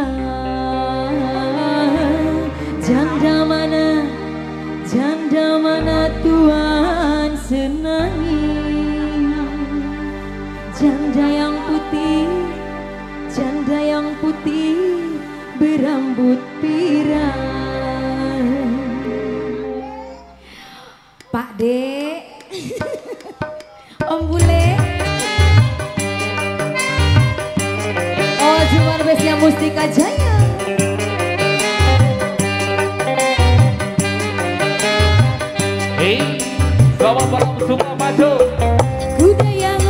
Janda mana Tuhan senangi? Janda yang putih berambut pirang. Pak Dek, Om Bule, oh cuma bestnya Mustika Jaya. Hei, selamat malam semua maju. Kuda yang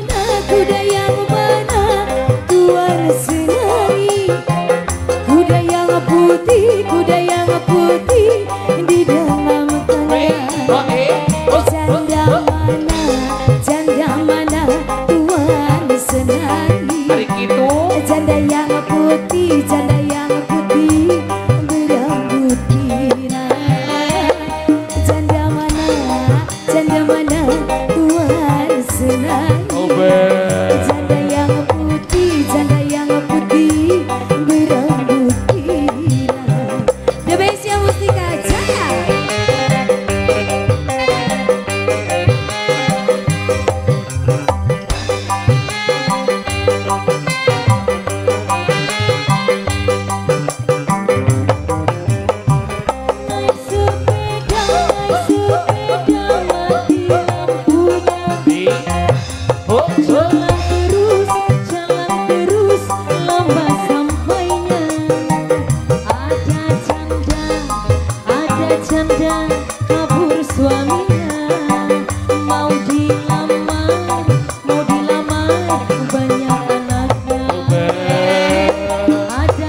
mana Tuhan senangi? Kuda yang putih di dalam tanah. Janda mana Tuhan senangi? Janda yang putih berambut pirang. Janda mana Tuhan senangi? Janda yang putih berambut pirang. The best yang Mustika Jaya. Jalan terus lama sampainya. Ada janda kabur suaminya. Mau dilamar banyak anaknya. Ada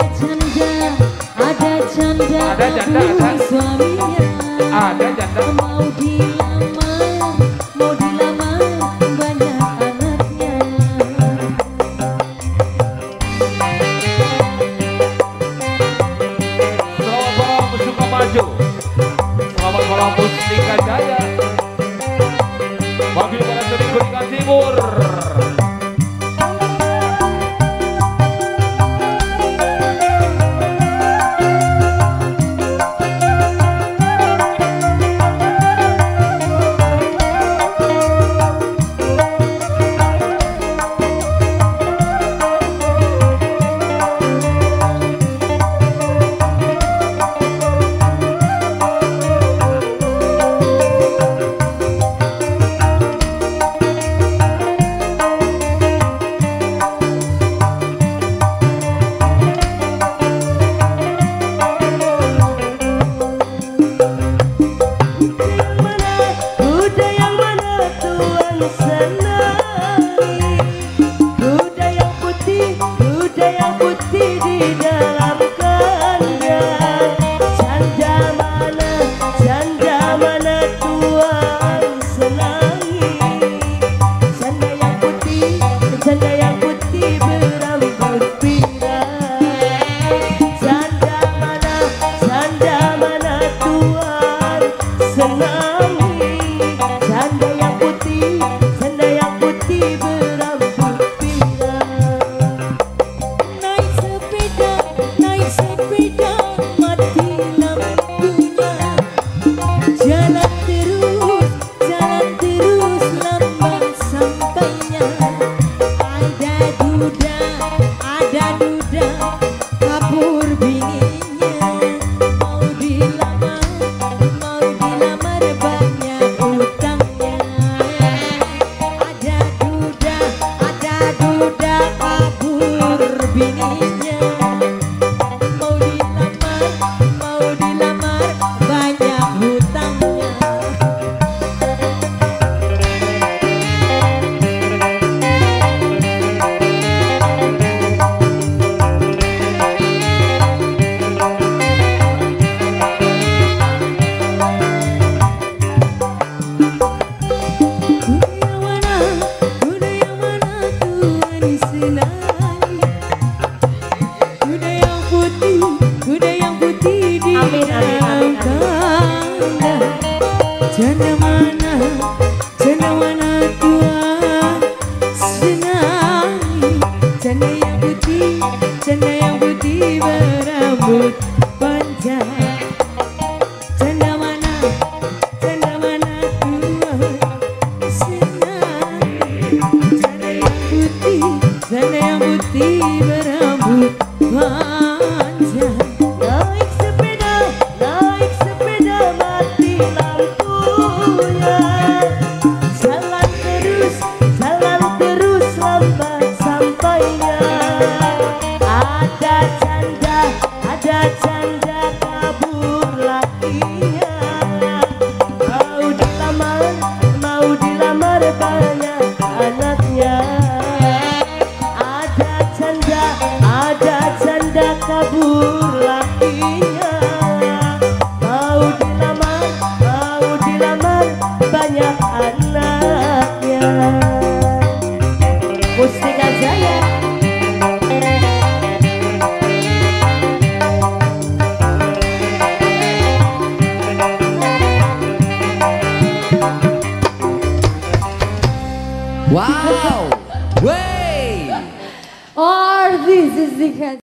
janda kabur suaminya. Mau dilamar banyak anaknya. Selamat malam semua maju. Selamat malam Mustika Jaya. Wakil para seni Kuningan Timur. Kuda yang putih di dalam kandang. Janda mana Tuhan senangi? Janda yang putih berambut pirang. Janda mana Tuhan senangi? Janda yang putih berambut pirang. Naik sepeda mati lampunya. Jalan terus lama sampainya. Ada duda kabur bininya. Mau dilamar banyak utangnya. Ada duda kabur bininya. Mau dilamar banyak hutangnya. Kuda yang mana Tuhan senangi? Kuda yang putih di dalam kandang. Janda mana Tuhan senangi? Janda yang putih berambut panjang. Janda mana tua senang. Janda yang putih berambut panjang. Naik sepeda mati lampunya. Jalan terus lambat sampainya. Ada janda kabur lakinya. Mau dilamar banyak anaknya. Ada janda kabur lakinya. Mau dilamar banyak anaknya. Mustika Jaya. Wow, way. Or this is the